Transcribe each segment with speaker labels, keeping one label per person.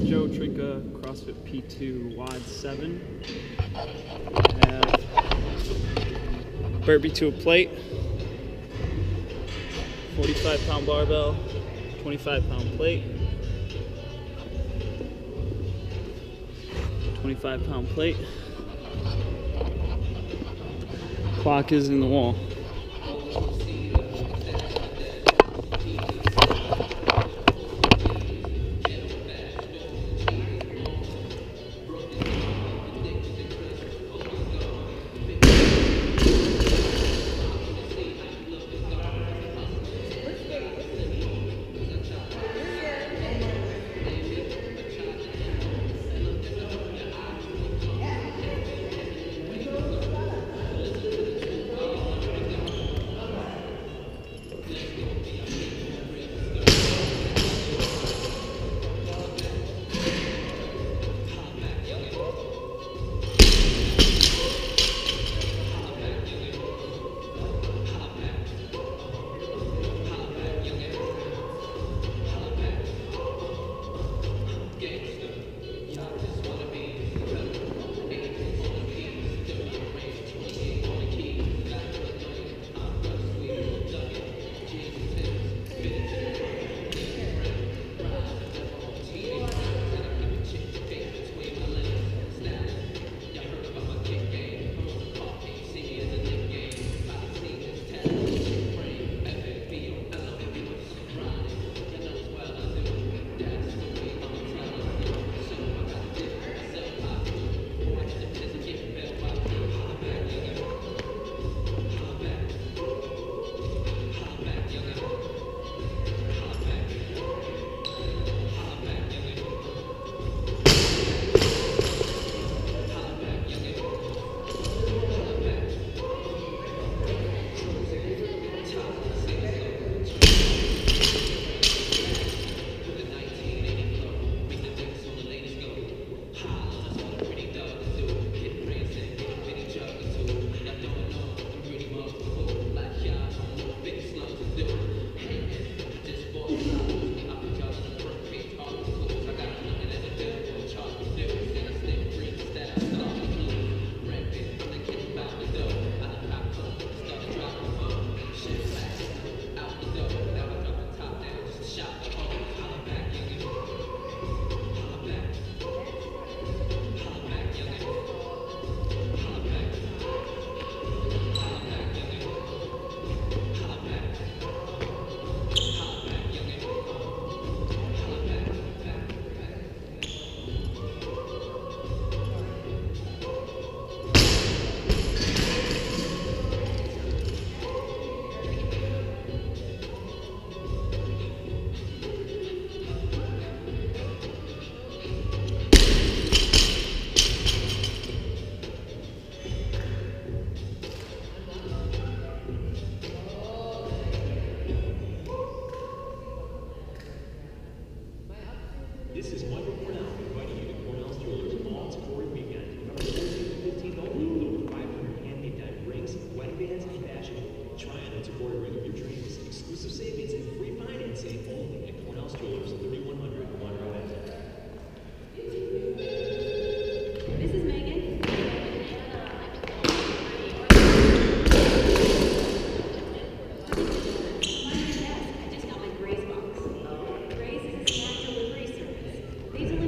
Speaker 1: Joe Trinka, CrossFit P2 WOD 7. I have burpee to a plate, 45-pound barbell, 25-pound plate, 25-pound plate. Clock is in the wall.
Speaker 2: This is Michael Cornell inviting you to Cornell's Jewelers All Tour Weekend. November 14th and 15th only, with over 500 handmade diamond rings, wedding bands, and fashion. Try on a Tacori ring of your dreams. Exclusive savings and free financing only at Cornell's Jewelers, 3100 Monroe Ave.
Speaker 3: This is Megan. I just got my Grace box. Grace is a smart delivery service. These are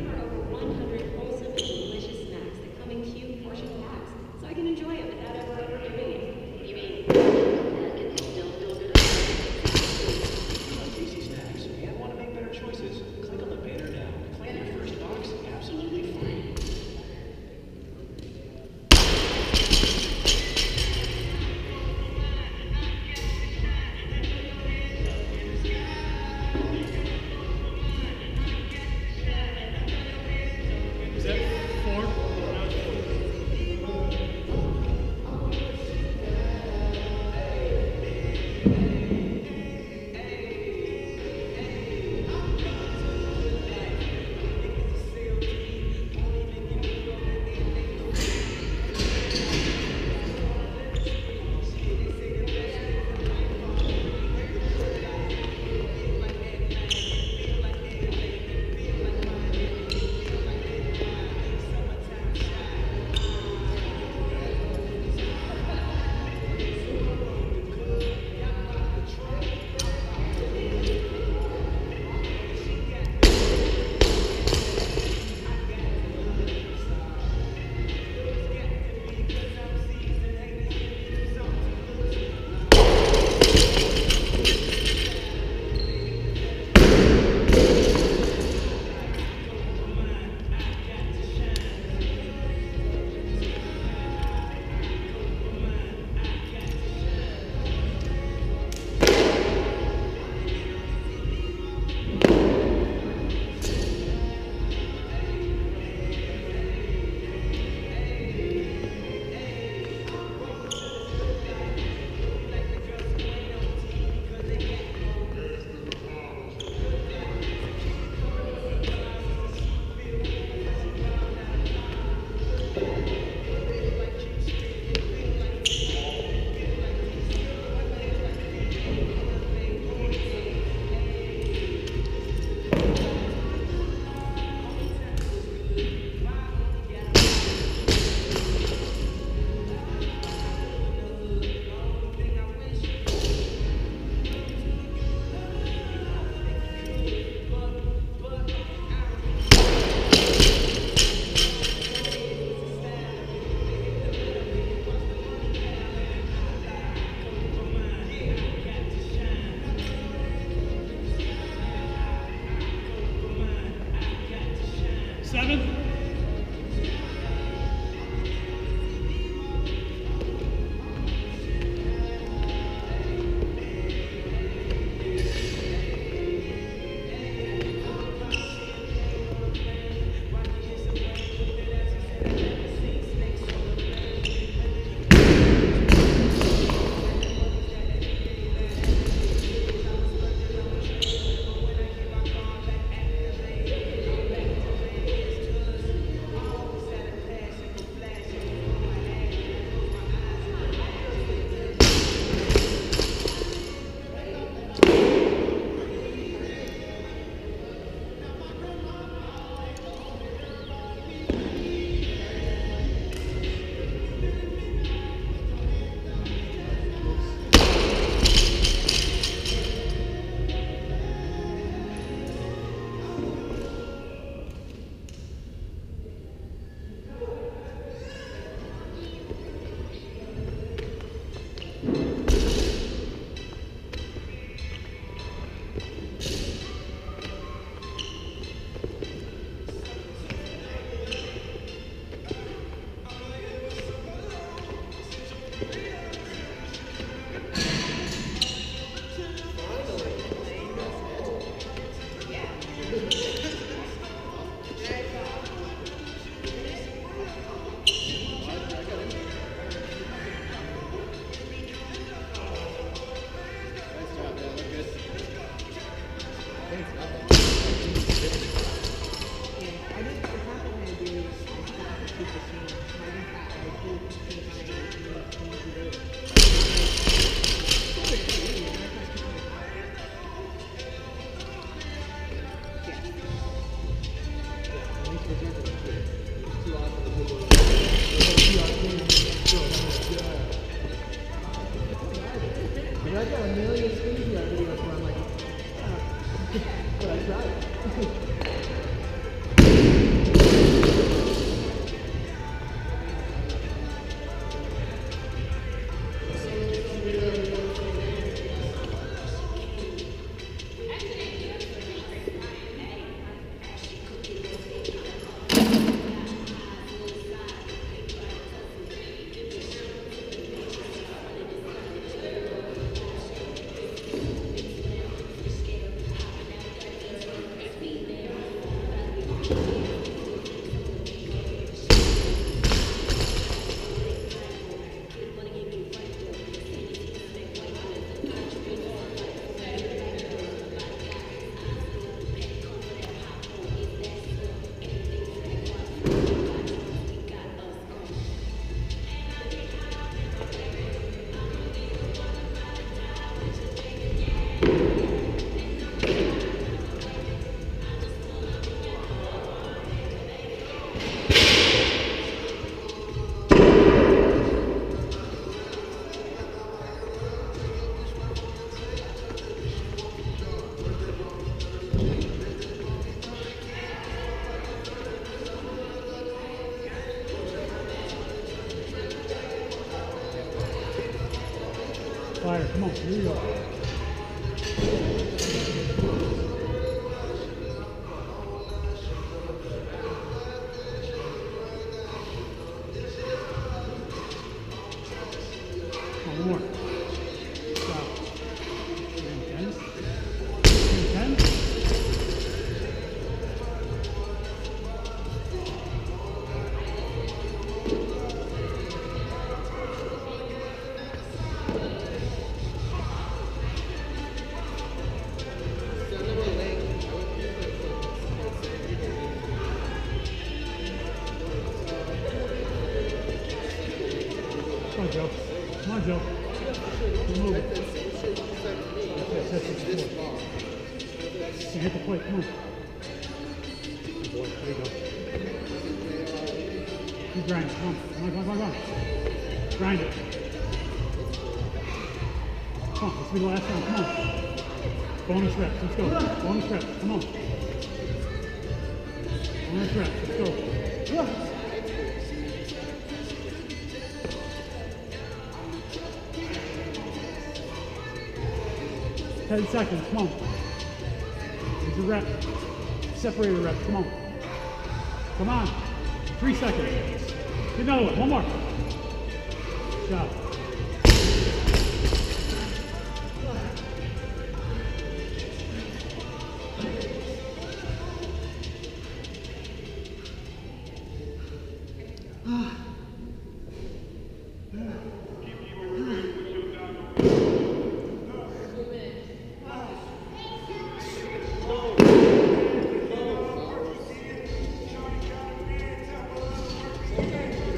Speaker 4: I got a million screenshot videos where I'm like, but I tried. Fire, come on, here you go. One more. Stop. 10. 10. Come on, Joe. Come on, Joe. Keep moving. That's it. Hit the plate. Come on. Good boy. There you go. Keep grinding. Come on. Come on, come on, come on, come on. Grind it. Come on. This will be the last round. Come on. Bonus reps. Let's go. Bonus reps. Come on. Bonus reps. Let's go. 10 seconds, come on. Here's your rep. Separator rep, come on. Come on. 3 seconds. Get another one, one more. Good job.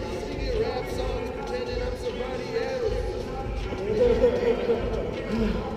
Speaker 5: Rap songs pretending I'm somebody else.